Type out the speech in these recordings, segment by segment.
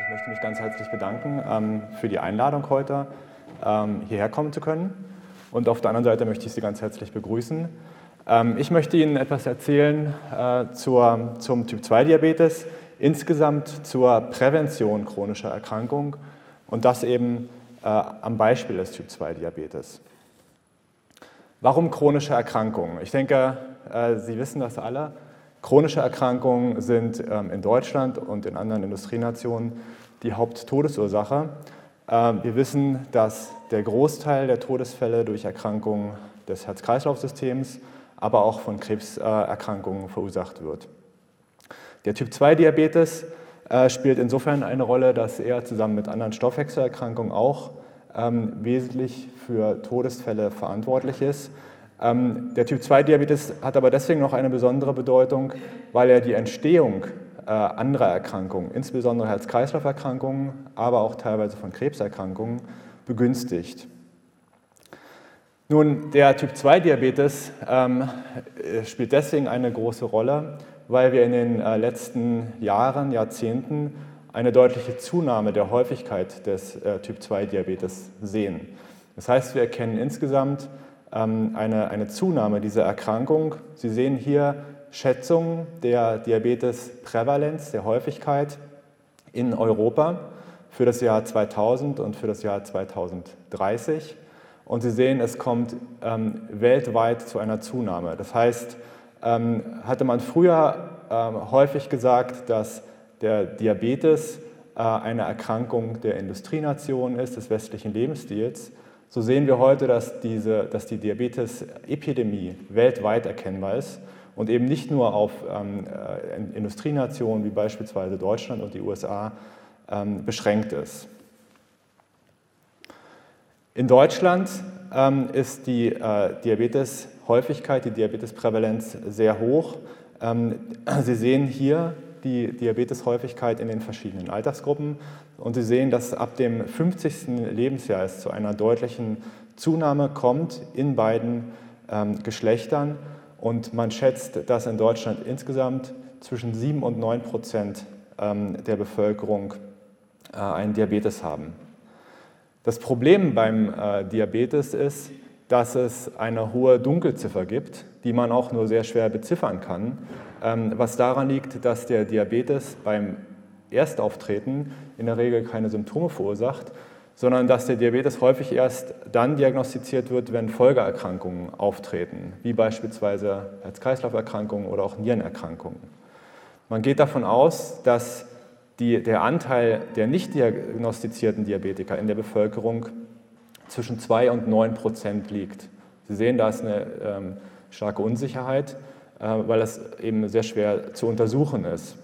Ich möchte mich ganz herzlich bedanken für die Einladung heute, hierher kommen zu können. Und auf der anderen Seite möchte ich Sie ganz herzlich begrüßen. Ich möchte Ihnen etwas erzählen zum Typ-2-Diabetes, insgesamt zur Prävention chronischer Erkrankung und das eben am Beispiel des Typ-2-Diabetes. Warum chronische Erkrankungen? Ich denke, Sie wissen das alle. Chronische Erkrankungen sind in Deutschland und in anderen Industrienationen die Haupttodesursache. Wir wissen, dass der Großteil der Todesfälle durch Erkrankungen des Herz-Kreislauf-Systems, aber auch von Krebserkrankungen verursacht wird. Der Typ-2-Diabetes spielt insofern eine Rolle, dass er zusammen mit anderen Stoffwechselerkrankungen auch wesentlich für Todesfälle verantwortlich ist. Der Typ-2-Diabetes hat aber deswegen noch eine besondere Bedeutung, weil er die Entstehung anderer Erkrankungen, insbesondere Herz-Kreislauf-Erkrankungen, aber auch teilweise von Krebserkrankungen, begünstigt. Nun, der Typ-2-Diabetes spielt deswegen eine große Rolle, weil wir in den letzten Jahren, Jahrzehnten eine deutliche Zunahme der Häufigkeit des Typ-2-Diabetes sehen. Das heißt, wir erkennen insgesamt eine Zunahme dieser Erkrankung. Sie sehen hier Schätzungen der Diabetesprävalenz, der Häufigkeit in Europa für das Jahr 2000 und für das Jahr 2030. Und Sie sehen, es kommt weltweit zu einer Zunahme. Das heißt, hatte man früher häufig gesagt, dass der Diabetes eine Erkrankung der Industrienation ist, des westlichen Lebensstils, so sehen wir heute, dass die Diabetes-Epidemie weltweit erkennbar ist und eben nicht nur auf Industrienationen wie beispielsweise Deutschland und die USA beschränkt ist. In Deutschland ist die Diabeteshäufigkeit, die Diabetesprävalenz sehr hoch. Sie sehen hier die Diabeteshäufigkeit in den verschiedenen Altersgruppen und Sie sehen, dass ab dem 50. Lebensjahr es zu einer deutlichen Zunahme kommt in beiden Geschlechtern und man schätzt, dass in Deutschland insgesamt zwischen 7 und 9% der Bevölkerung einen Diabetes haben. Das Problem beim Diabetes ist, dass es eine hohe Dunkelziffer gibt, die man auch nur sehr schwer beziffern kann, was daran liegt, dass der Diabetes beim Erstauftreten in der Regel keine Symptome verursacht, sondern dass der Diabetes häufig erst dann diagnostiziert wird, wenn Folgeerkrankungen auftreten, wie beispielsweise Herz-Kreislauf-Erkrankungen oder auch Nierenerkrankungen. Man geht davon aus, dass der Anteil der nicht diagnostizierten Diabetiker in der Bevölkerung zwischen 2 und 9% liegt. Sie sehen, da ist eine starke Unsicherheit, weil es eben sehr schwer zu untersuchen ist.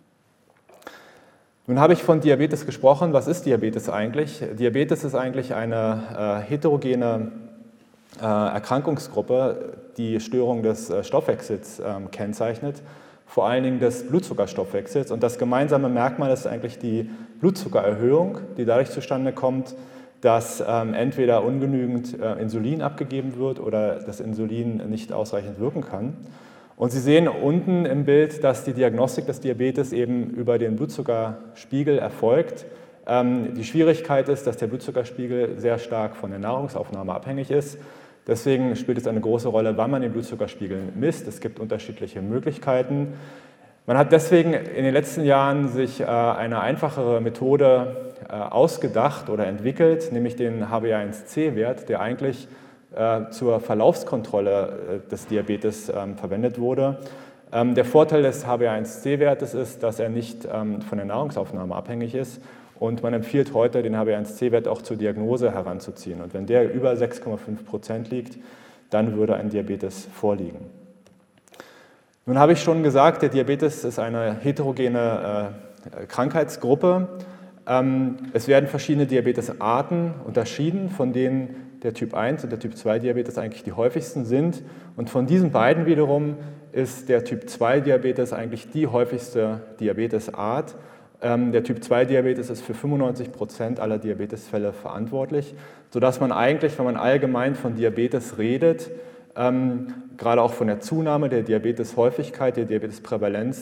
Nun habe ich von Diabetes gesprochen. Was ist Diabetes eigentlich? Diabetes ist eigentlich eine heterogene Erkrankungsgruppe, die Störung des Stoffwechsels kennzeichnet, vor allen Dingen des Blutzuckerstoffwechsels. Und das gemeinsame Merkmal ist eigentlich die Blutzuckererhöhung, die dadurch zustande kommt, dass entweder ungenügend Insulin abgegeben wird oder das Insulin nicht ausreichend wirken kann. Und Sie sehen unten im Bild, dass die Diagnostik des Diabetes eben über den Blutzuckerspiegel erfolgt. Die Schwierigkeit ist, dass der Blutzuckerspiegel sehr stark von der Nahrungsaufnahme abhängig ist. Deswegen spielt es eine große Rolle, wann man den Blutzuckerspiegel misst. Es gibt unterschiedliche Möglichkeiten. Man hat deswegen in den letzten Jahren sich eine einfachere Methode ausgedacht oder entwickelt, nämlich den HbA1c-Wert, der eigentlich zur Verlaufskontrolle des Diabetes verwendet wurde. Der Vorteil des HbA1c-Wertes ist, dass er nicht von der Nahrungsaufnahme abhängig ist und man empfiehlt heute, den HbA1c-Wert auch zur Diagnose heranzuziehen. Und wenn der über 6,5% liegt, dann würde ein Diabetes vorliegen. Nun habe ich schon gesagt, der Diabetes ist eine heterogene Krankheitsgruppe. Es werden verschiedene Diabetesarten unterschieden, von denen der Typ 1 und der Typ 2 Diabetes eigentlich die häufigsten sind. Und von diesen beiden wiederum ist der Typ 2 Diabetes eigentlich die häufigste Diabetesart. Der Typ 2 Diabetes ist für 95% aller Diabetesfälle verantwortlich, sodass man eigentlich, wenn man allgemein von Diabetes redet, gerade auch von der Zunahme der Diabeteshäufigkeit, der Diabetesprävalenz,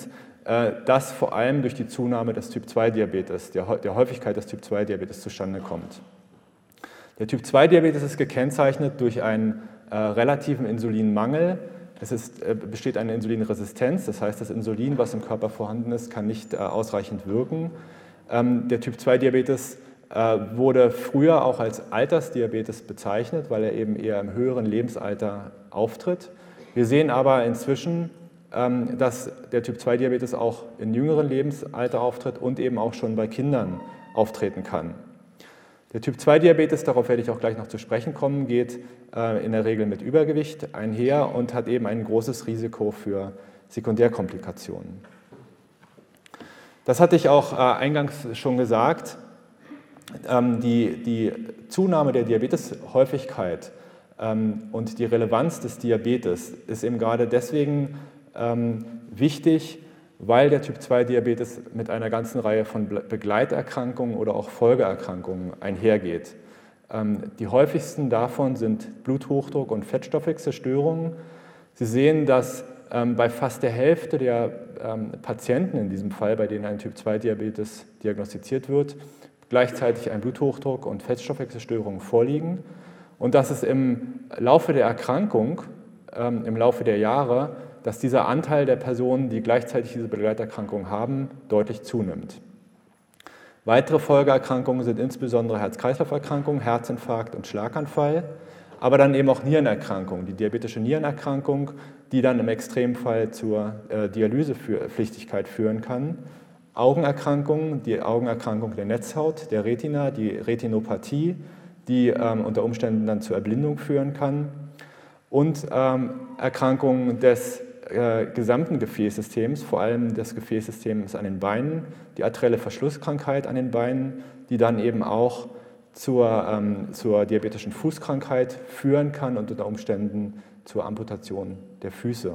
das vor allem durch die Zunahme des Typ-2-Diabetes, der Häufigkeit des Typ-2-Diabetes zustande kommt. Der Typ-2-Diabetes ist gekennzeichnet durch einen relativen Insulinmangel. Besteht eine Insulinresistenz, das heißt, das Insulin, was im Körper vorhanden ist, kann nicht ausreichend wirken. Der Typ-2-Diabetes wurde früher auch als Altersdiabetes bezeichnet, weil er eben eher im höheren Lebensalter auftritt. Wir sehen aber inzwischen, dass der Typ-2-Diabetes auch in jüngeren Lebensalter auftritt und eben auch schon bei Kindern auftreten kann. Der Typ-2-Diabetes, darauf werde ich auch gleich noch zu sprechen kommen, geht in der Regel mit Übergewicht einher und hat eben ein großes Risiko für Sekundärkomplikationen. Das hatte ich auch eingangs schon gesagt. Die Zunahme der Diabeteshäufigkeit und die Relevanz des Diabetes ist eben gerade deswegen wichtig, weil der Typ-2-Diabetes mit einer ganzen Reihe von Begleiterkrankungen oder auch Folgeerkrankungen einhergeht. Die häufigsten davon sind Bluthochdruck und Fettstoffwechselstörungen. Sie sehen, dass bei fast der Hälfte der Patienten in diesem Fall, bei denen ein Typ-2-Diabetes diagnostiziert wird, gleichzeitig ein Bluthochdruck und Fettstoffwechselstörungen vorliegen und dass es im Laufe der Erkrankung, im Laufe der Jahre, dass dieser Anteil der Personen, die gleichzeitig diese Begleiterkrankung haben, deutlich zunimmt. Weitere Folgeerkrankungen sind insbesondere Herz-Kreislauf-Erkrankungen, Herzinfarkt und Schlaganfall, aber dann eben auch Nierenerkrankungen, die diabetische Nierenerkrankung, die dann im Extremfall zur Dialysepflichtigkeit führen kann. Augenerkrankungen, die Augenerkrankung der Netzhaut, der Retina, die Retinopathie, die unter Umständen dann zur Erblindung führen kann. Und Erkrankungen des gesamten Gefäßsystems, vor allem des Gefäßsystems an den Beinen, die arterielle Verschlusskrankheit an den Beinen, die dann eben auch zur diabetischen Fußkrankheit führen kann und unter Umständen zur Amputation der Füße.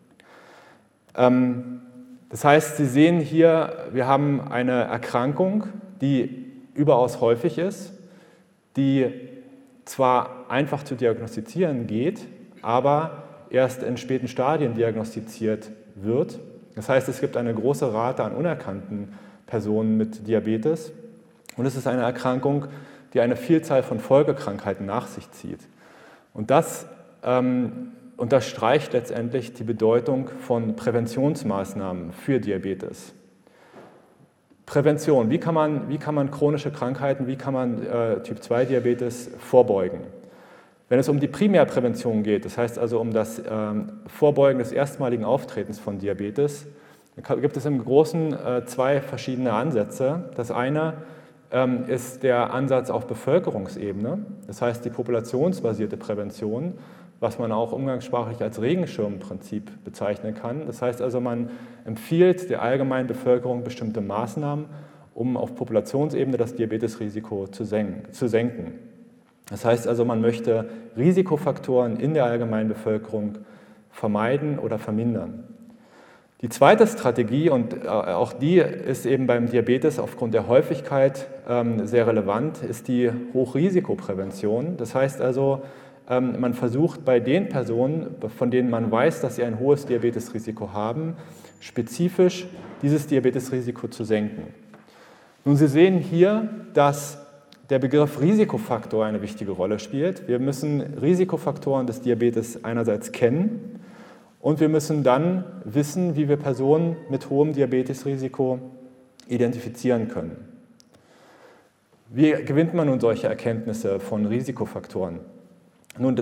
Das heißt, Sie sehen hier, wir haben eine Erkrankung, die überaus häufig ist, die zwar einfach zu diagnostizieren geht, aber erst in späten Stadien diagnostiziert wird. Das heißt, es gibt eine große Rate an unerkannten Personen mit Diabetes und es ist eine Erkrankung, die eine Vielzahl von Folgekrankheiten nach sich zieht. Und das unterstreicht letztendlich die Bedeutung von Präventionsmaßnahmen für Diabetes. Prävention, wie kann man chronische Krankheiten, wie kann man Typ-2-Diabetes vorbeugen? Wenn es um die Primärprävention geht, das heißt also um das Vorbeugen des erstmaligen Auftretens von Diabetes, gibt es im Großen zwei verschiedene Ansätze. Das eine ist der Ansatz auf Bevölkerungsebene, das heißt die populationsbasierte Prävention, was man auch umgangssprachlich als Regenschirmprinzip bezeichnen kann. Das heißt also, man empfiehlt der allgemeinen Bevölkerung bestimmte Maßnahmen, um auf Populationsebene das Diabetesrisiko zu senken. Das heißt also, man möchte Risikofaktoren in der allgemeinen Bevölkerung vermeiden oder vermindern. Die zweite Strategie, und auch die ist eben beim Diabetes aufgrund der Häufigkeit sehr relevant, ist die Hochrisikoprävention. Das heißt also, man versucht bei den Personen, von denen man weiß, dass sie ein hohes Diabetesrisiko haben, spezifisch dieses Diabetesrisiko zu senken. Nun, Sie sehen hier, dass der Begriff Risikofaktor eine wichtige Rolle spielt. Wir müssen Risikofaktoren des Diabetes einerseits kennen und wir müssen dann wissen, wie wir Personen mit hohem Diabetesrisiko identifizieren können. Wie gewinnt man nun solche Erkenntnisse von Risikofaktoren? Nun,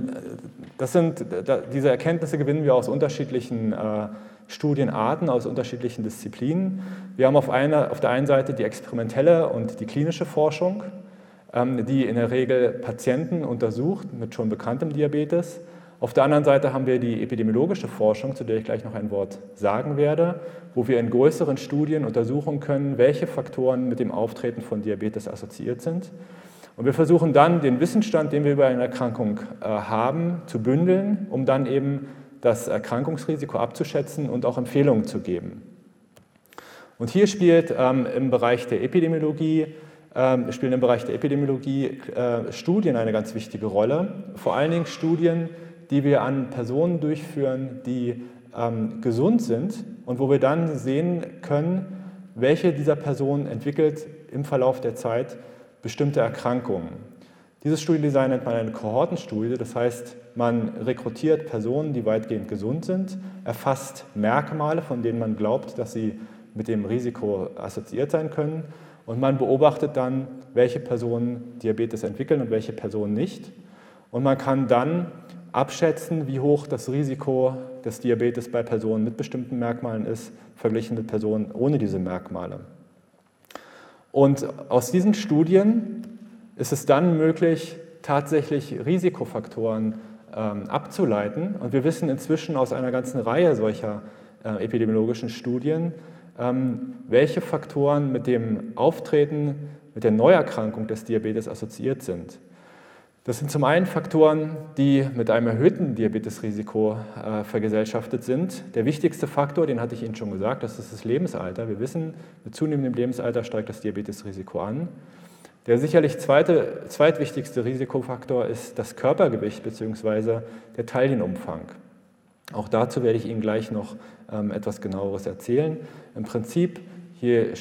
diese Erkenntnisse gewinnen wir aus unterschiedlichen Studienarten, aus unterschiedlichen Disziplinen. Wir haben auf der einen Seite die experimentelle und die klinische Forschung, die in der Regel Patienten untersucht mit schon bekanntem Diabetes. Auf der anderen Seite haben wir die epidemiologische Forschung, zu der ich gleich noch ein Wort sagen werde, wo wir in größeren Studien untersuchen können, welche Faktoren mit dem Auftreten von Diabetes assoziiert sind. Und wir versuchen dann, den Wissensstand, den wir über eine Erkrankung haben, zu bündeln, um dann eben das Erkrankungsrisiko abzuschätzen und auch Empfehlungen zu geben. Und hier spielt im Bereich der Epidemiologie Studien eine ganz wichtige Rolle. Vor allen Dingen Studien, die wir an Personen durchführen, die gesund sind und wo wir dann sehen können, welche dieser Personen entwickelt im Verlauf der Zeit bestimmte Erkrankungen. Dieses Studiendesign nennt man eine Kohortenstudie, das heißt, man rekrutiert Personen, die weitgehend gesund sind, erfasst Merkmale, von denen man glaubt, dass sie mit dem Risiko assoziiert sein können, und man beobachtet dann, welche Personen Diabetes entwickeln und welche Personen nicht. Und man kann dann abschätzen, wie hoch das Risiko des Diabetes bei Personen mit bestimmten Merkmalen ist, verglichen mit Personen ohne diese Merkmale. Und aus diesen Studien ist es dann möglich, tatsächlich Risikofaktoren abzuleiten. Und wir wissen inzwischen aus einer ganzen Reihe solcher epidemiologischen Studien, welche Faktoren mit dem Auftreten, mit der Neuerkrankung des Diabetes assoziiert sind. Das sind zum einen Faktoren, die mit einem erhöhten Diabetesrisiko vergesellschaftet sind. Der wichtigste Faktor, den hatte ich Ihnen schon gesagt, das ist das Lebensalter. Wir wissen, mit zunehmendem Lebensalter steigt das Diabetesrisiko an. Der sicherlich zweitwichtigste Risikofaktor ist das Körpergewicht bzw. der Teilchenumfang. Auch dazu werde ich Ihnen gleich noch etwas Genaueres erzählen. Im Prinzip, je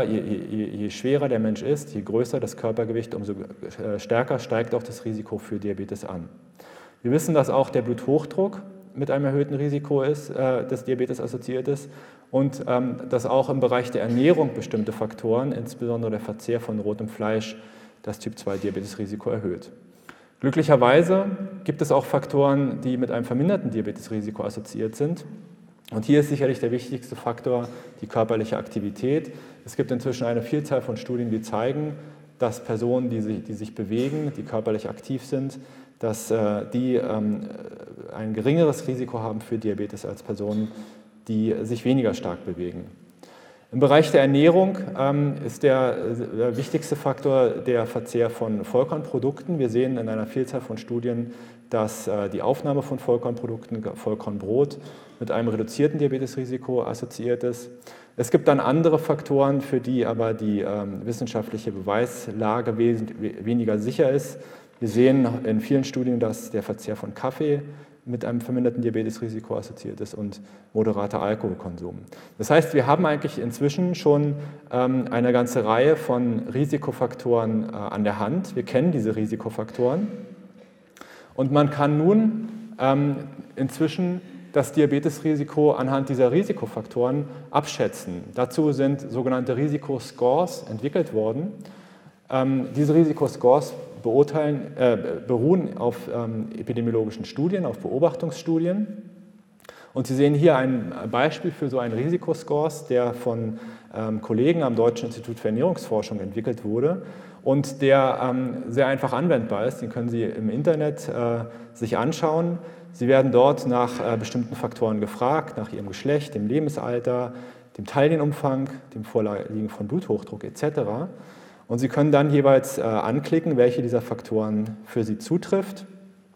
schwerer der Mensch ist, je größer das Körpergewicht, umso stärker steigt auch das Risiko für Diabetes an. Wir wissen, dass auch der Bluthochdruck mit einem erhöhten Risiko des Diabetes assoziiert ist und dass auch im Bereich der Ernährung bestimmte Faktoren, insbesondere der Verzehr von rotem Fleisch, das Typ-2-Diabetesrisiko erhöht. Glücklicherweise gibt es auch Faktoren, die mit einem verminderten Diabetesrisiko assoziiert sind. Und hier ist sicherlich der wichtigste Faktor die körperliche Aktivität. Es gibt inzwischen eine Vielzahl von Studien, die zeigen, dass Personen, die sich bewegen, die körperlich aktiv sind, dass die ein geringeres Risiko haben für Diabetes als Personen, die sich weniger stark bewegen. Im Bereich der Ernährung ist der wichtigste Faktor der Verzehr von Vollkornprodukten. Wir sehen in einer Vielzahl von Studien, dass die Aufnahme von Vollkornprodukten, Vollkornbrot, mit einem reduzierten Diabetesrisiko assoziiert ist. Es gibt dann andere Faktoren, für die aber die wissenschaftliche Beweislage weniger sicher ist. Wir sehen in vielen Studien, dass der Verzehr von Kaffee mit einem verminderten Diabetesrisiko assoziiert ist und moderater Alkoholkonsum. Das heißt, wir haben eigentlich inzwischen schon eine ganze Reihe von Risikofaktoren an der Hand. Wir kennen diese Risikofaktoren und man kann nun inzwischen das Diabetesrisiko anhand dieser Risikofaktoren abschätzen. Dazu sind sogenannte Risikoscores entwickelt worden. Diese Risikoscores beruhen auf epidemiologischen Studien, auf Beobachtungsstudien. Und Sie sehen hier ein Beispiel für so einen Risikoscores, der von Kollegen am Deutschen Institut für Ernährungsforschung entwickelt wurde und der sehr einfach anwendbar ist. Den können Sie im Internet sich anschauen. Sie werden dort nach bestimmten Faktoren gefragt, nach Ihrem Geschlecht, dem Lebensalter, dem Teilchenumfang, dem Vorliegen von Bluthochdruck etc. Und Sie können dann jeweils anklicken, welche dieser Faktoren für Sie zutrifft.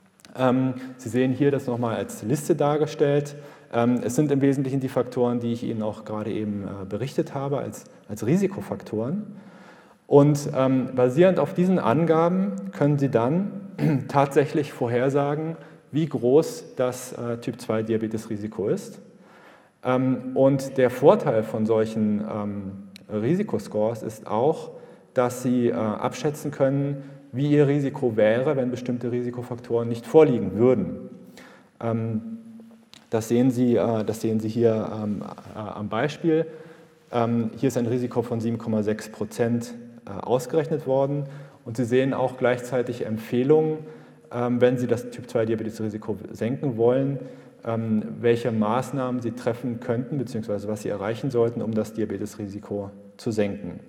Sie sehen hier das nochmal als Liste dargestellt. Es sind im Wesentlichen die Faktoren, die ich Ihnen auch gerade eben berichtet habe, als Risikofaktoren. Und basierend auf diesen Angaben können Sie dann tatsächlich vorhersagen, wie groß das Typ-2-Diabetesrisiko ist. Und der Vorteil von solchen Risikoscores ist auch, dass Sie abschätzen können, wie Ihr Risiko wäre, wenn bestimmte Risikofaktoren nicht vorliegen würden. Das sehen Sie hier am Beispiel. Hier ist ein Risiko von 7,6% ausgerechnet worden und Sie sehen auch gleichzeitig Empfehlungen, wenn Sie das Typ-2-Diabetes-Risiko senken wollen, welche Maßnahmen Sie treffen könnten bzw. was Sie erreichen sollten, um das Diabetesrisiko zu senken.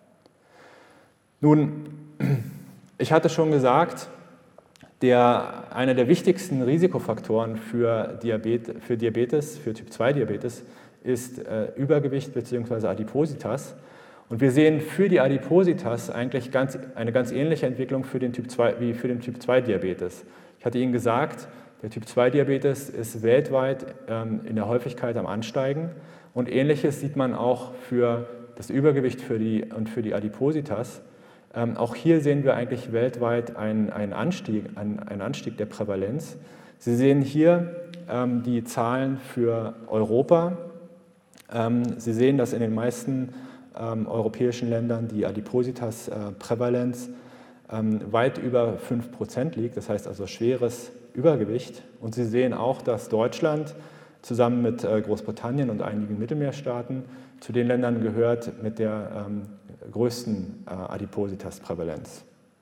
Nun, ich hatte schon gesagt, einer der wichtigsten Risikofaktoren für Diabetes, für Typ-2-Diabetes, ist Übergewicht bzw. Adipositas. Und wir sehen für die Adipositas eigentlich eine ganz ähnliche Entwicklung wie für den Typ-2-Diabetes. Ich hatte Ihnen gesagt, der Typ-2-Diabetes ist weltweit in der Häufigkeit am Ansteigen und Ähnliches sieht man auch für das Übergewicht und für die Adipositas. Auch hier sehen wir eigentlich weltweit einen Anstieg der Prävalenz. Sie sehen hier die Zahlen für Europa. Sie sehen, dass in den meisten europäischen Ländern die Adipositas-Prävalenz weit über 5% liegt, das heißt also schweres Übergewicht. Und Sie sehen auch, dass Deutschland zusammen mit Großbritannien und einigen Mittelmeerstaaten zu den Ländern gehört mit der größten Adipositas-Prävalenz.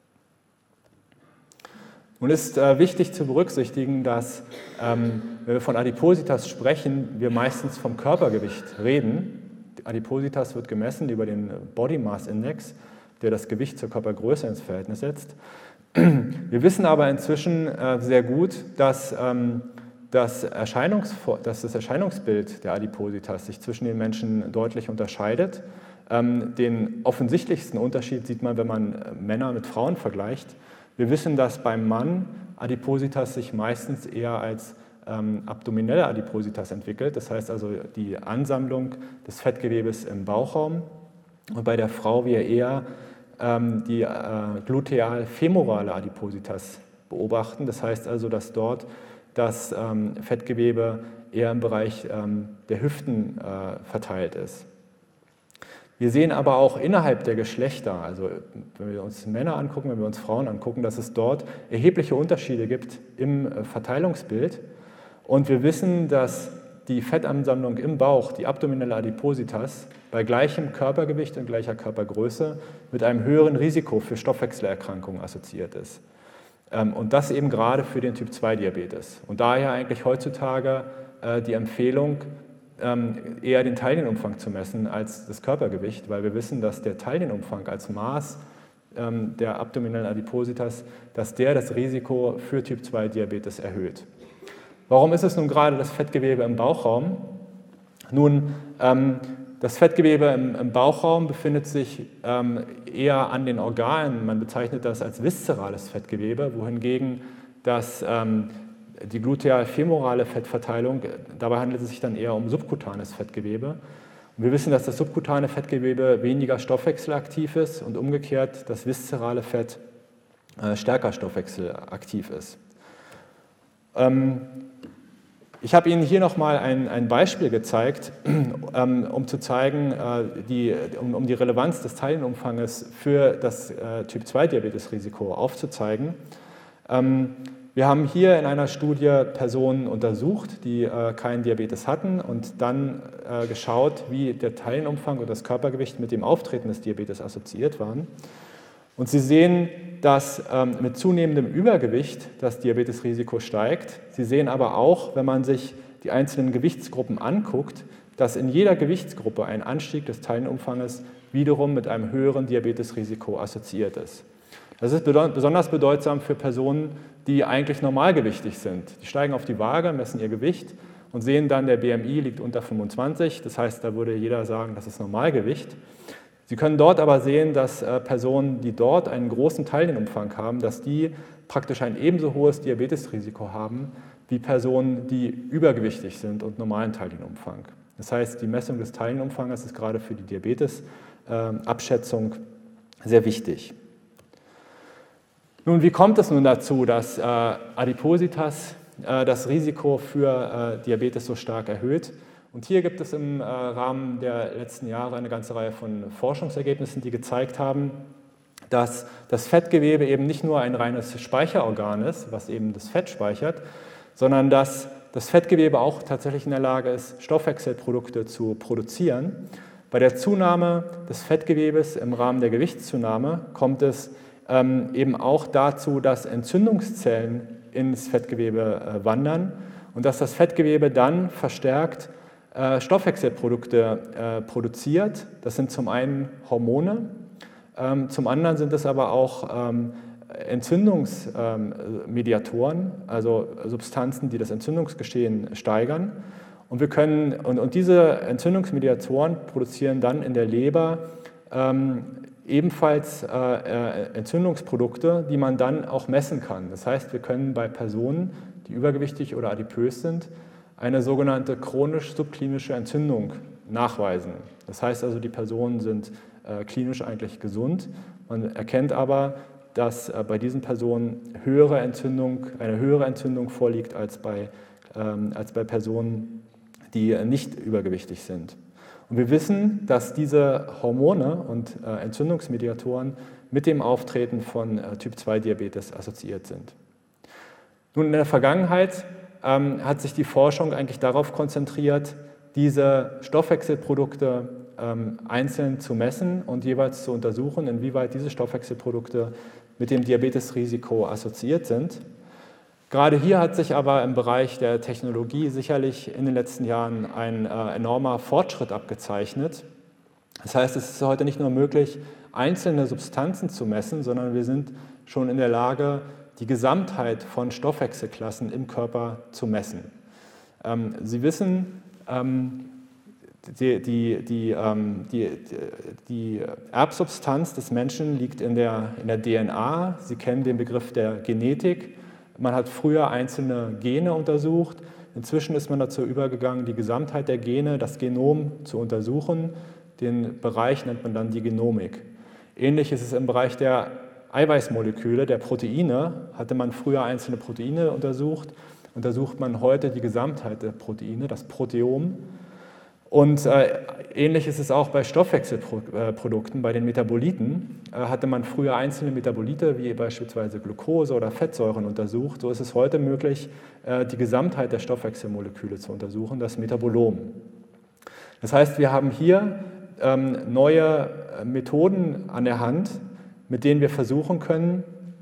Nun ist wichtig zu berücksichtigen, dass, wenn wir von Adipositas sprechen, wir meistens vom Körpergewicht reden. Adipositas wird gemessen über den Body Mass Index, der das Gewicht zur Körpergröße ins Verhältnis setzt. Wir wissen aber inzwischen sehr gut, dass das Erscheinungsbild der Adipositas sich zwischen den Menschen deutlich unterscheidet. Den offensichtlichsten Unterschied sieht man, wenn man Männer mit Frauen vergleicht. Wir wissen, dass beim Mann Adipositas sich meistens eher als abdominelle Adipositas entwickelt, das heißt also die Ansammlung des Fettgewebes im Bauchraum, und bei der Frau wir eher die gluteal-femorale Adipositas beobachten, das heißt also, dass dort das Fettgewebe eher im Bereich der Hüften verteilt ist. Wir sehen aber auch innerhalb der Geschlechter, also wenn wir uns Männer angucken, wenn wir uns Frauen angucken, dass es dort erhebliche Unterschiede gibt im Verteilungsbild. Und wir wissen, dass die Fettansammlung im Bauch, die abdominelle Adipositas, bei gleichem Körpergewicht und gleicher Körpergröße mit einem höheren Risiko für Stoffwechselerkrankungen assoziiert ist. Und das eben gerade für den Typ-2-Diabetes. Und daher eigentlich heutzutage die Empfehlung, eher den Teilchenumfang zu messen als das Körpergewicht, weil wir wissen, dass der Teilchenumfang als Maß der abdominellen Adipositas, dass der das Risiko für Typ-2-Diabetes erhöht. Warum ist es nun gerade das Fettgewebe im Bauchraum? Nun, das Fettgewebe im Bauchraum befindet sich eher an den Organen, man bezeichnet das als viszerales Fettgewebe, wohingegen die gluteal-femorale Fettverteilung, dabei handelt es sich dann eher um subkutanes Fettgewebe. Und wir wissen, dass das subkutane Fettgewebe weniger stoffwechselaktiv ist und umgekehrt das viszerale Fett stärker stoffwechselaktiv ist. Ich habe Ihnen hier nochmal ein Beispiel gezeigt, um zu zeigen, um die Relevanz des Teilchenumfanges für das Typ-2-Diabetes-Risiko aufzuzeigen. Wir haben hier in einer Studie Personen untersucht, die keinen Diabetes hatten und dann geschaut, wie der Teilchenumfang und das Körpergewicht mit dem Auftreten des Diabetes assoziiert waren. Und Sie sehen, dass mit zunehmendem Übergewicht das Diabetesrisiko steigt. Sie sehen aber auch, wenn man sich die einzelnen Gewichtsgruppen anguckt, dass in jeder Gewichtsgruppe ein Anstieg des Teilchenumfanges wiederum mit einem höheren Diabetesrisiko assoziiert ist. Das ist besonders bedeutsam für Personen, die eigentlich normalgewichtig sind. Die steigen auf die Waage, messen ihr Gewicht und sehen dann, der BMI liegt unter 25. Das heißt, da würde jeder sagen, das ist Normalgewicht. Sie können dort aber sehen, dass Personen, die dort einen großen Teilchenumfang haben, dass die praktisch ein ebenso hohes Diabetesrisiko haben wie Personen, die übergewichtig sind und normalen Teilchenumfang. Das heißt, die Messung des Teilchenumfangs ist gerade für die Diabetesabschätzung sehr wichtig. Nun, wie kommt es nun dazu, dass Adipositas das Risiko für Diabetes so stark erhöht? Und hier gibt es im Rahmen der letzten Jahre eine ganze Reihe von Forschungsergebnissen, die gezeigt haben, dass das Fettgewebe eben nicht nur ein reines Speicherorgan ist, was eben das Fett speichert, sondern dass das Fettgewebe auch tatsächlich in der Lage ist, Stoffwechselprodukte zu produzieren. Bei der Zunahme des Fettgewebes im Rahmen der Gewichtszunahme kommt es eben auch dazu, dass Entzündungszellen ins Fettgewebe wandern und dass das Fettgewebe dann verstärkt Stoffwechselprodukte produziert. Das sind zum einen Hormone, zum anderen sind es aber auch Entzündungsmediatoren, also Substanzen, die das Entzündungsgeschehen steigern. Und diese Entzündungsmediatoren produzieren dann in der Leber ebenfalls Entzündungsprodukte, die man dann auch messen kann. Das heißt, wir können bei Personen, die übergewichtig oder adipös sind, eine sogenannte chronisch-subklinische Entzündung nachweisen. Das heißt also, die Personen sind klinisch eigentlich gesund. Man erkennt aber dass bei diesen Personen eine höhere Entzündung vorliegt als bei Personen, die nicht übergewichtig sind. Und wir wissen, dass diese Hormone und Entzündungsmediatoren mit dem Auftreten von Typ-2-Diabetes assoziiert sind. Nun, in der Vergangenheit hat sich die Forschung eigentlich darauf konzentriert, diese Stoffwechselprodukte einzeln zu messen und jeweils zu untersuchen, inwieweit diese Stoffwechselprodukte mit dem Diabetesrisiko assoziiert sind. Gerade hier hat sich aber im Bereich der Technologie sicherlich in den letzten Jahren ein enormer Fortschritt abgezeichnet. Das heißt, es ist heute nicht nur möglich, einzelne Substanzen zu messen, sondern wir sind schon in der Lage, die Gesamtheit von Stoffwechselklassen im Körper zu messen. Sie wissen, die Erbsubstanz des Menschen liegt in der DNA. Sie kennen den Begriff der Genetik. Man hat früher einzelne Gene untersucht. Inzwischen ist man dazu übergegangen, die Gesamtheit der Gene, das Genom zu untersuchen. Den Bereich nennt man dann die Genomik. Ähnlich ist es im Bereich der Eiweißmoleküle, der Proteine. Hatte man früher einzelne Proteine untersucht man heute die Gesamtheit der Proteine, das Proteom. Und ähnlich ist es auch bei Stoffwechselprodukten, bei den Metaboliten. Hatte man früher einzelne Metabolite, wie beispielsweise Glucose oder Fettsäuren untersucht, so ist es heute möglich, die Gesamtheit der Stoffwechselmoleküle zu untersuchen, das Metabolom. Das heißt, wir haben hier neue Methoden an der Hand, mit denen wir versuchen können,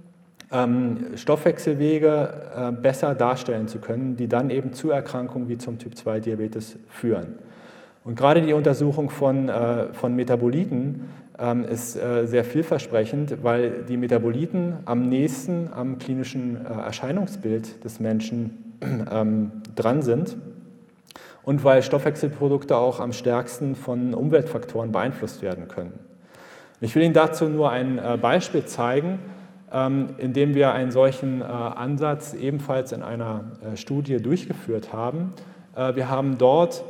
Stoffwechselwege besser darstellen zu können, die dann eben zu Erkrankungen wie zum Typ-2-Diabetes führen. Und gerade die Untersuchung von Metaboliten ist sehr vielversprechend, weil die Metaboliten am nächsten am klinischen Erscheinungsbild des Menschen dran sind und weil Stoffwechselprodukte auch am stärksten von Umweltfaktoren beeinflusst werden können. Ich will Ihnen dazu nur ein Beispiel zeigen, indem wir einen solchen Ansatz ebenfalls in einer Studie durchgeführt haben. Wir haben dort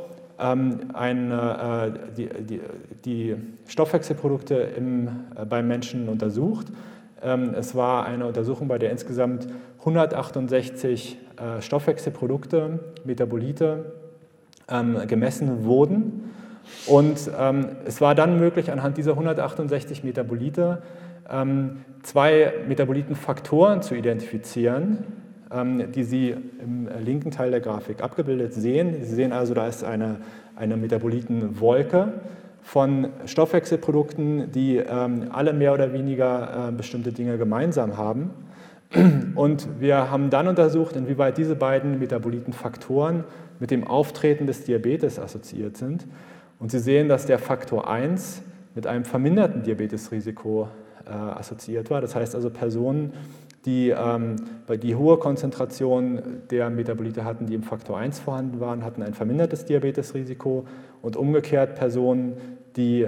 die Stoffwechselprodukte beim Menschen untersucht. Es war eine Untersuchung, bei der insgesamt 168 Stoffwechselprodukte, Metabolite, gemessen wurden. Und es war dann möglich, anhand dieser 168 Metabolite zwei Metabolitenfaktoren zu identifizieren, die Sie im linken Teil der Grafik abgebildet sehen. Sie sehen also, da ist eine Metabolitenwolke von Stoffwechselprodukten, die alle mehr oder weniger bestimmte Dinge gemeinsam haben. Und wir haben dann untersucht, inwieweit diese beiden Metabolitenfaktoren mit dem Auftreten des Diabetes assoziiert sind. Und Sie sehen, dass der Faktor 1 mit einem verminderten Diabetesrisiko assoziiert war. Das heißt also, Personen, die hohe Konzentration der Metabolite hatten, die im Faktor 1 vorhanden waren, hatten ein vermindertes Diabetesrisiko und umgekehrt Personen, die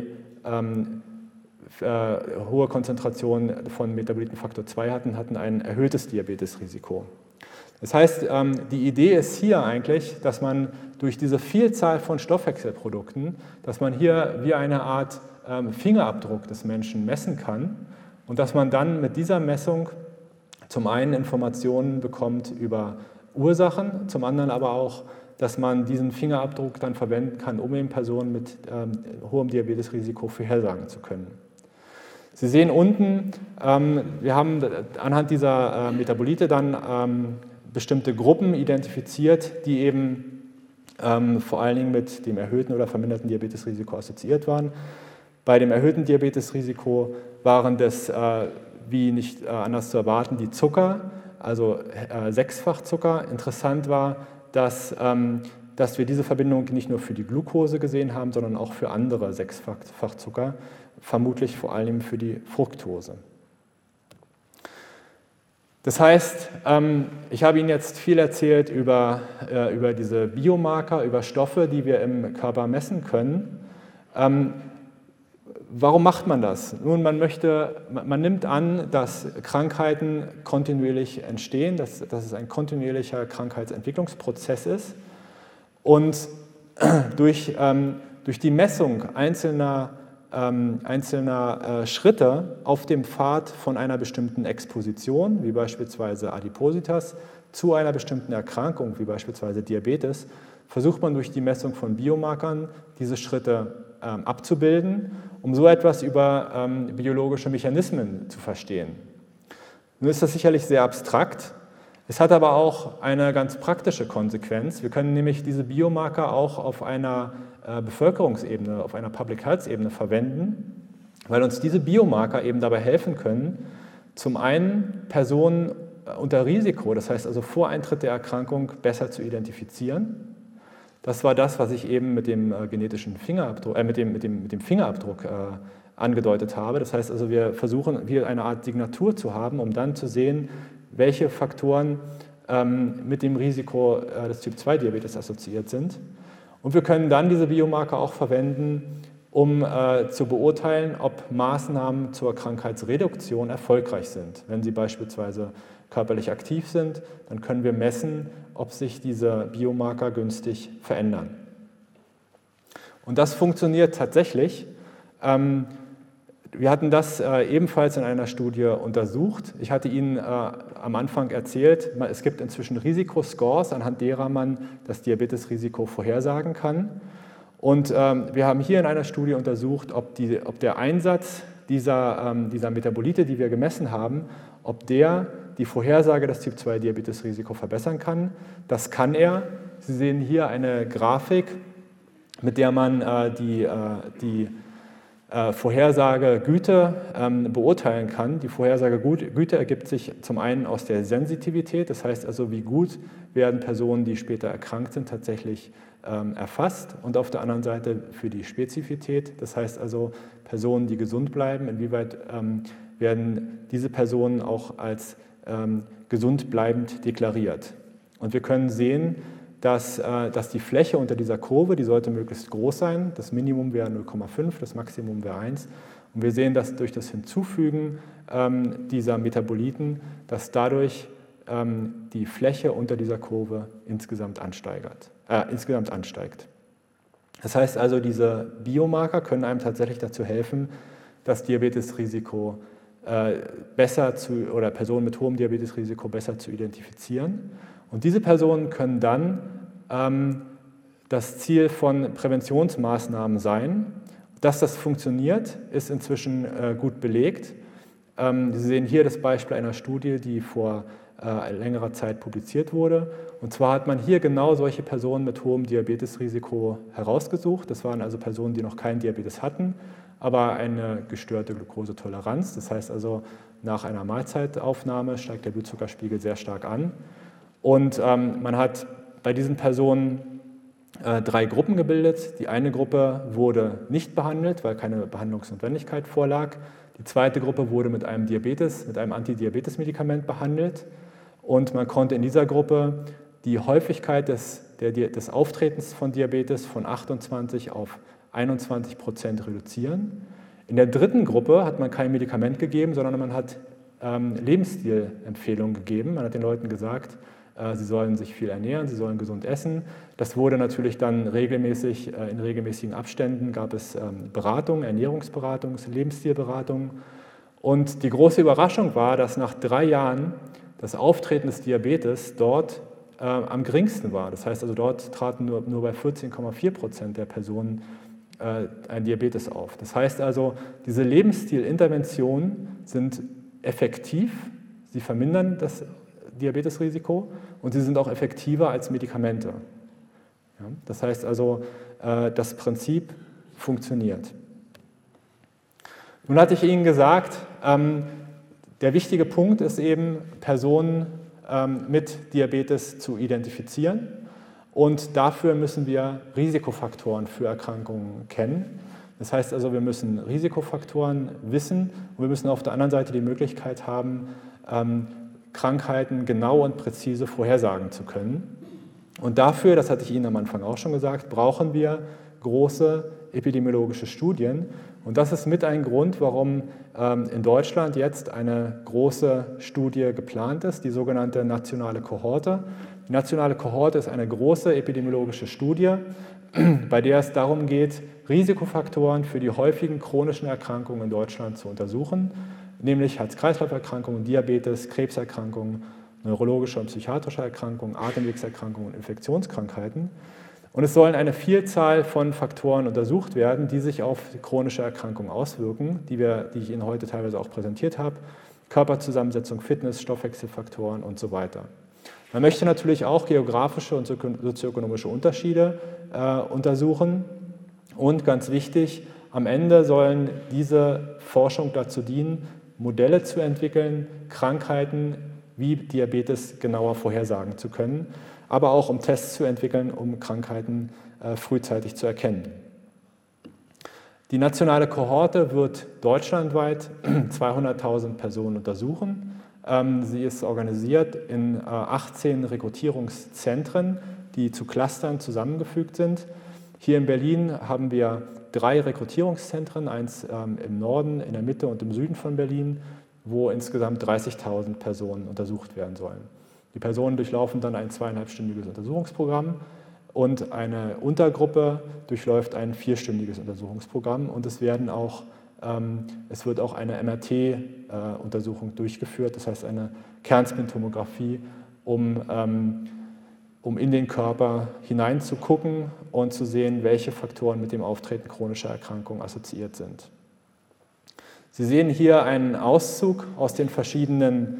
hohe Konzentration von Metabolitenfaktor 2 hatten ein erhöhtes Diabetesrisiko. Das heißt, die Idee ist hier eigentlich, dass man durch diese Vielzahl von Stoffwechselprodukten, dass man hier wie eine Art Fingerabdruck des Menschen messen kann und dass man dann mit dieser Messung zum einen Informationen bekommt über Ursachen, zum anderen aber auch, dass man diesen Fingerabdruck dann verwenden kann, um eben Personen mit hohem Diabetesrisiko vorhersagen zu können. Sie sehen unten, wir haben anhand dieser Metabolite dann bestimmte Gruppen identifiziert, die eben vor allen Dingen mit dem erhöhten oder verminderten Diabetesrisiko assoziiert waren. Bei dem erhöhten Diabetesrisiko waren das, wie nicht anders zu erwarten, die Zucker, also Sechsfachzucker. Interessant war, dass wir diese Verbindung nicht nur für die Glucose gesehen haben, sondern auch für andere Sechsfachzucker, vermutlich vor allem für die Fructose. Das heißt, ich habe Ihnen jetzt viel erzählt über diese Biomarker, über Stoffe, die wir im Körper messen können. Warum macht man das? Nun, man nimmt an, dass Krankheiten kontinuierlich entstehen, dass es ein kontinuierlicher Krankheitsentwicklungsprozess ist. Und durch die Messung einzelner einzelner Schritte auf dem Pfad von einer bestimmten Exposition, wie beispielsweise Adipositas, zu einer bestimmten Erkrankung, wie beispielsweise Diabetes, versucht man durch die Messung von Biomarkern diese Schritte abzubilden, um so etwas über biologische Mechanismen zu verstehen. Nun ist das sicherlich sehr abstrakt, es hat aber auch eine ganz praktische Konsequenz. Wir können nämlich diese Biomarker auch auf einer Bevölkerungsebene, auf einer Public Health Ebene verwenden, weil uns diese Biomarker eben dabei helfen können, zum einen Personen unter Risiko, das heißt also vor Eintritt der Erkrankung, besser zu identifizieren. Das war das, was ich eben mit dem genetischen Fingerabdruck, mit dem Fingerabdruck angedeutet habe. Das heißt also, wir versuchen hier eine Art Signatur zu haben, um dann zu sehen, welche Faktoren mit dem Risiko des Typ-2-Diabetes assoziiert sind. Und wir können dann diese Biomarker auch verwenden, um zu beurteilen, ob Maßnahmen zur Krankheitsreduktion erfolgreich sind. Wenn sie beispielsweise körperlich aktiv sind, dann können wir messen, ob sich diese Biomarker günstig verändern. Und das funktioniert tatsächlich. Wir hatten das ebenfalls in einer Studie untersucht. Ich hatte Ihnen am Anfang erzählt, es gibt inzwischen Risikoscores, anhand derer man das Diabetesrisiko vorhersagen kann. Und wir haben hier in einer Studie untersucht, ob der Einsatz dieser Metabolite, die wir gemessen haben, ob der die Vorhersage des Typ-2-Diabetes-Risiko verbessern kann. Das kann er. Sie sehen hier eine Grafik, mit der man die Vorhersagegüte beurteilen kann. Die Vorhersagegüte ergibt sich zum einen aus der Sensitivität, das heißt also, wie gut werden Personen, die später erkrankt sind, tatsächlich erfasst, und auf der anderen Seite für die Spezifität, das heißt also Personen, die gesund bleiben, inwieweit werden diese Personen auch als gesund bleibend deklariert. Und wir können sehen, dass die Fläche unter dieser Kurve, die sollte möglichst groß sein, das Minimum wäre 0,5, das Maximum wäre 1. Und wir sehen, dass durch das Hinzufügen dieser Metaboliten, dass dadurch die Fläche unter dieser Kurve insgesamt ansteigt. Das heißt also, diese Biomarker können einem tatsächlich dazu helfen, das Diabetesrisiko oder Personen mit hohem Diabetesrisiko besser zu identifizieren. Und diese Personen können dann das Ziel von Präventionsmaßnahmen sein. Dass das funktioniert, ist inzwischen gut belegt. Sie sehen hier das Beispiel einer Studie, die vor längerer Zeit publiziert wurde. Und zwar hat man hier genau solche Personen mit hohem Diabetesrisiko herausgesucht. Das waren also Personen, die noch keinen Diabetes hatten, aber eine gestörte Glukosetoleranz. Das heißt also, nach einer Mahlzeitaufnahme steigt der Blutzuckerspiegel sehr stark an. Und man hat bei diesen Personen 3 Gruppen gebildet. Die eine Gruppe wurde nicht behandelt, weil keine Behandlungsnotwendigkeit vorlag. Die zweite Gruppe wurde mit einem Antidiabetes-Medikament behandelt. Und man konnte in dieser Gruppe die Häufigkeit des Auftretens von Diabetes von 28 auf 21% reduzieren. In der dritten Gruppe hat man kein Medikament gegeben, sondern man hat Lebensstilempfehlungen gegeben. Man hat den Leuten gesagt, sie sollen sich viel ernähren, sie sollen gesund essen. Das wurde natürlich dann regelmäßig, in regelmäßigen Abständen gab es Beratung, Ernährungsberatung, Lebensstilberatung. Und die große Überraschung war, dass nach 3 Jahren das Auftreten des Diabetes dort am geringsten war. Das heißt also, dort traten nur bei 14,4% der Personen ein Diabetes auf. Das heißt also, diese Lebensstilinterventionen sind effektiv, sie vermindern das Diabetesrisiko und sie sind auch effektiver als Medikamente. Ja, das heißt also, das Prinzip funktioniert. Nun hatte ich Ihnen gesagt, der wichtige Punkt ist eben, Personen mit Diabetes zu identifizieren. Und dafür müssen wir Risikofaktoren für Erkrankungen kennen. Das heißt also, wir müssen Risikofaktoren wissen und wir müssen auf der anderen Seite die Möglichkeit haben, Krankheiten genau und präzise vorhersagen zu können. Und dafür, das hatte ich Ihnen am Anfang auch schon gesagt, brauchen wir große epidemiologische Studien. Und das ist mit ein Grund, warum in Deutschland jetzt eine große Studie geplant ist, die sogenannte nationale Kohorte. Die nationale Kohorte ist eine große epidemiologische Studie, bei der es darum geht, Risikofaktoren für die häufigen chronischen Erkrankungen in Deutschland zu untersuchen, nämlich Herz-Kreislauf-Erkrankungen, Diabetes, Krebserkrankungen, neurologische und psychiatrische Erkrankungen, Atemwegserkrankungen und Infektionskrankheiten. Und es sollen eine Vielzahl von Faktoren untersucht werden, die sich auf chronische Erkrankungen auswirken, die ich Ihnen heute teilweise auch präsentiert habe. Körperzusammensetzung, Fitness, Stoffwechselfaktoren und so weiter. Man möchte natürlich auch geografische und sozioökonomische Unterschiede untersuchen. Und ganz wichtig, am Ende sollen diese Forschung dazu dienen, Modelle zu entwickeln, Krankheiten wie Diabetes genauer vorhersagen zu können, aber auch um Tests zu entwickeln, um Krankheiten frühzeitig zu erkennen. Die nationale Kohorte wird deutschlandweit 200.000 Personen untersuchen. Sie ist organisiert in 18 Rekrutierungszentren, die zu Clustern zusammengefügt sind. Hier in Berlin haben wir 3 Rekrutierungszentren, eins im Norden, in der Mitte und im Süden von Berlin, wo insgesamt 30.000 Personen untersucht werden sollen. Die Personen durchlaufen dann ein 2,5-stündiges Untersuchungsprogramm und eine Untergruppe durchläuft ein 4-stündiges Untersuchungsprogramm und es wird auch eine MRT-Untersuchung durchgeführt, das heißt eine Kernspintomographie, um in den Körper hineinzugucken und zu sehen, welche Faktoren mit dem Auftreten chronischer Erkrankungen assoziiert sind. Sie sehen hier einen Auszug aus den verschiedenen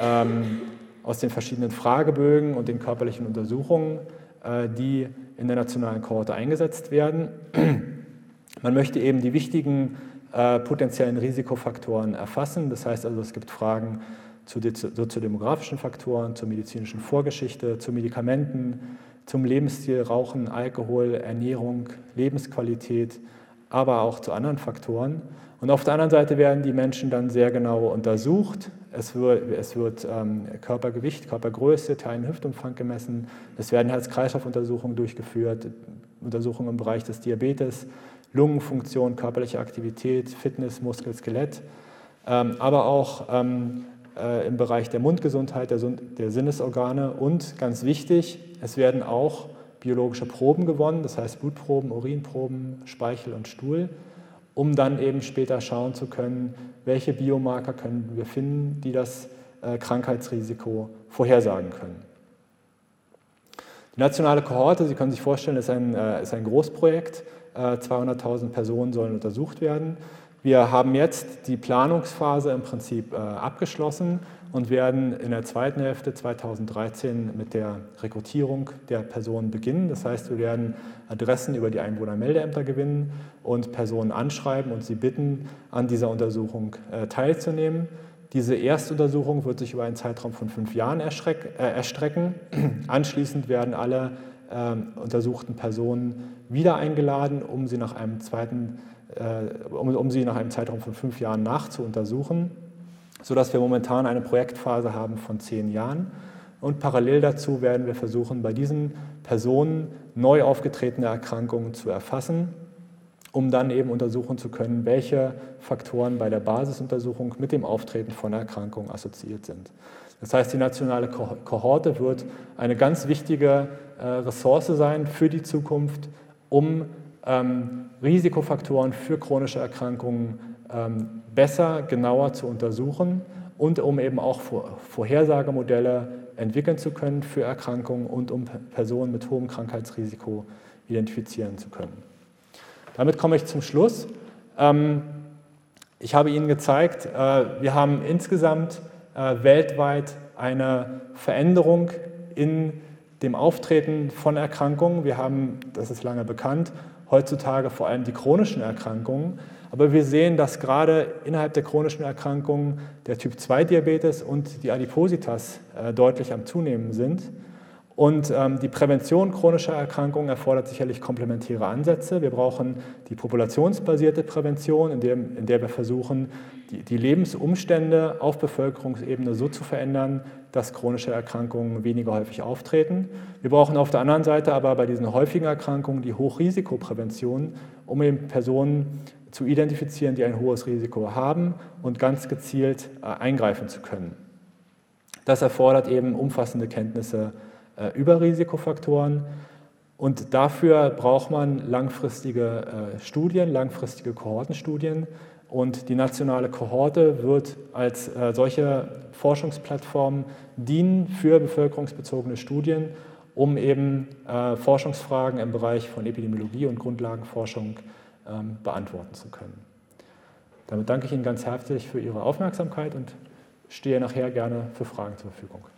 Fragebögen und den körperlichen Untersuchungen, die in der nationalen Kohorte eingesetzt werden. Man möchte eben die wichtigen potenziellen Risikofaktoren erfassen. Das heißt also, es gibt Fragen zu soziodemografischen Faktoren, zur medizinischen Vorgeschichte, zu Medikamenten, zum Lebensstil, Rauchen, Alkohol, Ernährung, Lebensqualität, aber auch zu anderen Faktoren. Und auf der anderen Seite werden die Menschen dann sehr genau untersucht. Es wird Körpergewicht, Körpergröße, Teilen-Hüftumfang gemessen. Es werden Herz-Kreislauf-Untersuchungen durchgeführt, Untersuchungen im Bereich des Diabetes, Lungenfunktion, körperliche Aktivität, Fitness, Muskel, Skelett, aber auch im Bereich der Mundgesundheit, der Sinnesorgane und ganz wichtig, es werden auch biologische Proben gewonnen, das heißt Blutproben, Urinproben, Speichel und Stuhl, um dann eben später schauen zu können, welche Biomarker können wir finden, die das Krankheitsrisiko vorhersagen können. Die nationale Kohorte, Sie können sich vorstellen, ist ein Großprojekt. 200.000 Personen sollen untersucht werden. Wir haben jetzt die Planungsphase im Prinzip abgeschlossen und werden in der zweiten Hälfte 2013 mit der Rekrutierung der Personen beginnen. Das heißt, wir werden Adressen über die Einwohnermeldeämter gewinnen und Personen anschreiben und sie bitten, an dieser Untersuchung teilzunehmen. Diese Erstuntersuchung wird sich über einen Zeitraum von 5 Jahren erstrecken. Anschließend werden alle untersuchten Personen wieder eingeladen, um sie nach einem Zeitraum von 5 Jahren nachzuuntersuchen, sodass wir momentan eine Projektphase haben von 10 Jahren. Und parallel dazu werden wir versuchen, bei diesen Personen neu aufgetretene Erkrankungen zu erfassen, um dann eben untersuchen zu können, welche Faktoren bei der Basisuntersuchung mit dem Auftreten von Erkrankungen assoziiert sind. Das heißt, die nationale Kohorte wird eine ganz wichtige Ressource sein für die Zukunft, um Risikofaktoren für chronische Erkrankungen besser, genauer zu untersuchen und um eben auch Vorhersagemodelle entwickeln zu können für Erkrankungen und um Personen mit hohem Krankheitsrisiko identifizieren zu können. Damit komme ich zum Schluss. Ich habe Ihnen gezeigt, wir haben insgesamt weltweit eine Veränderung in dem Auftreten von Erkrankungen. Wir haben, das ist lange bekannt, heutzutage vor allem die chronischen Erkrankungen. Aber wir sehen, dass gerade innerhalb der chronischen Erkrankungen der Typ-2-Diabetes und die Adipositas deutlich am Zunehmen sind. Und die Prävention chronischer Erkrankungen erfordert sicherlich komplementäre Ansätze. Wir brauchen die populationsbasierte Prävention, in der wir versuchen, die Lebensumstände auf Bevölkerungsebene so zu verändern, dass chronische Erkrankungen weniger häufig auftreten. Wir brauchen auf der anderen Seite aber bei diesen häufigen Erkrankungen die Hochrisikoprävention, um eben Personen zu identifizieren, die ein hohes Risiko haben und ganz gezielt eingreifen zu können. Das erfordert eben umfassende Kenntnisse Überrisikofaktoren. Und dafür braucht man langfristige Studien, langfristige Kohortenstudien. Und die nationale Kohorte wird als solche Forschungsplattform dienen für bevölkerungsbezogene Studien, um eben Forschungsfragen im Bereich von Epidemiologie und Grundlagenforschung beantworten zu können. Damit danke ich Ihnen ganz herzlich für Ihre Aufmerksamkeit und stehe nachher gerne für Fragen zur Verfügung.